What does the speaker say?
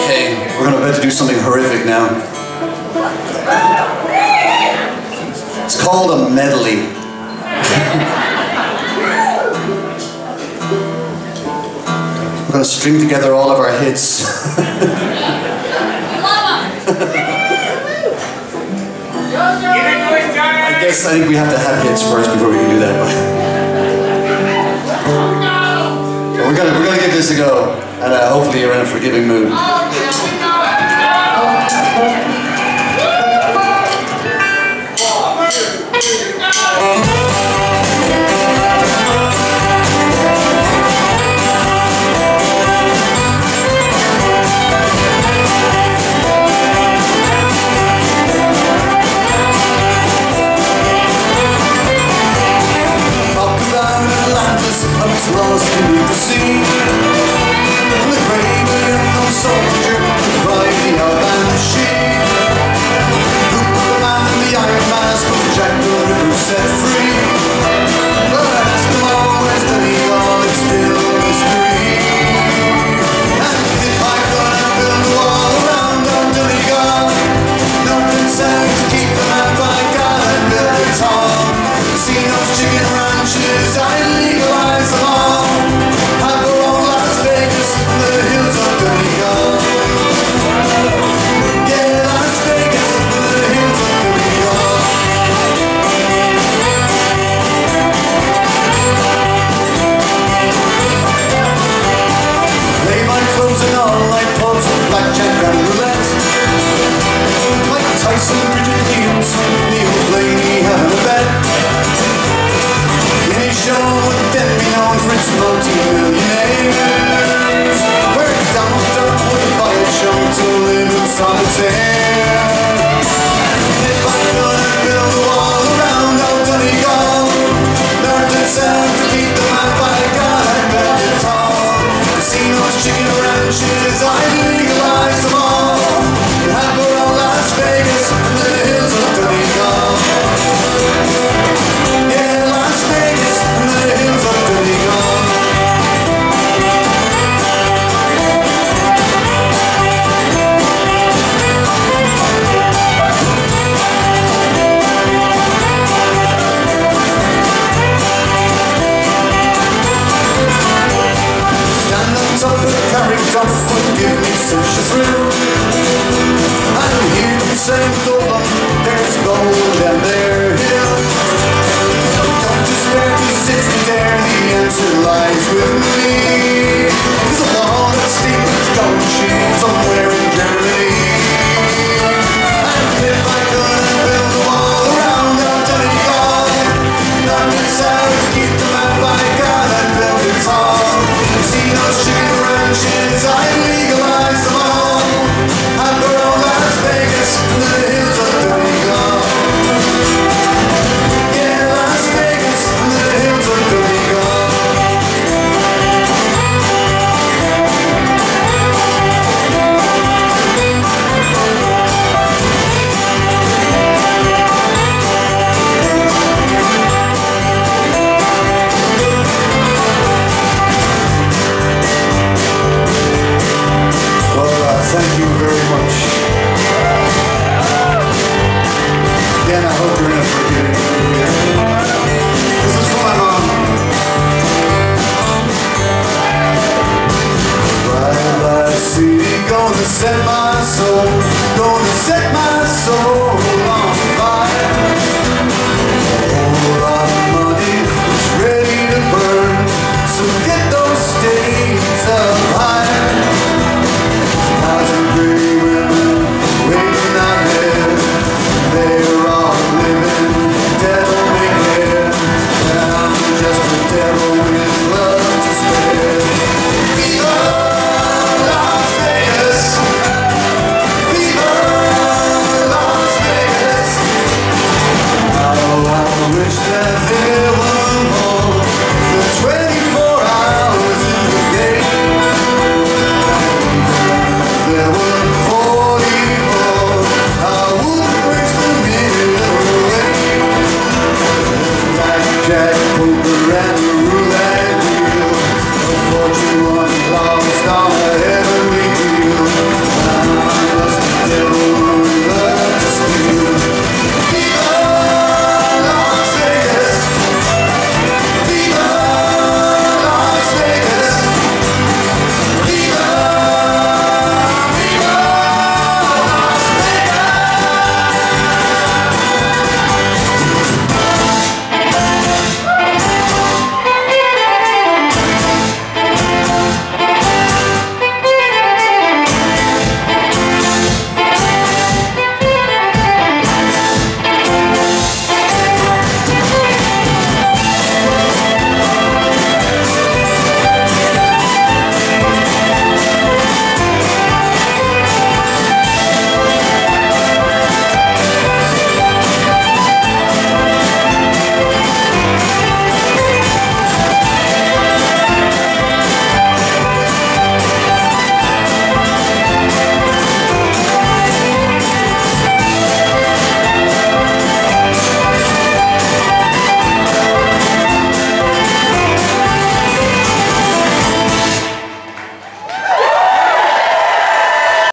Okay, we're about to do something horrific now. It's called a medley. We're going to string together all of our hits. I think we have to have hits first before we can do that. But we're gonna give this a go, and hopefully you're in a forgiving mood. Lost beneath the sea, and the grave of no soldier by the outland machine. Who put the man in the iron mask was Jack the Ripper set free? But I asked him always Donegal, it's still a mystery. And if I could build a wall around our Donegal, north and south to keep the man by God, I'd build it tall. Casinos, chicken ranches, I'd legalize them all. Multi-millionaires, where Donald Duck would buy a show to live in solitaire. If I could build a wall around old Donegal, north and south to keep the man by God, I'd build it tall. Casinos, chicken ranches, I'd legalize them all. And have for all Las Vegas and the hills of Donegal. Yeah, Las Vegas and the hills of Donegal. Would give me such a thrill. I'm here to say Donegal, there's gold and there hill. Don't despair, 'cause it's there, the answer lies with me. There's a wall that steeples gold chain somewhere in Germany. And if I could build a wall around our Donegal, north and south to keep the man by God, I'd build it tall. Casinos, chicken ranches, I legalize them all. I grow Las Vegas and the hills of Donegal. Yeah, Las Vegas and the hills of Donegal. Thank you very much. Again, I hope you're in a forgiving mood. This is for my mom. Bye-bye, city, gonna set my soul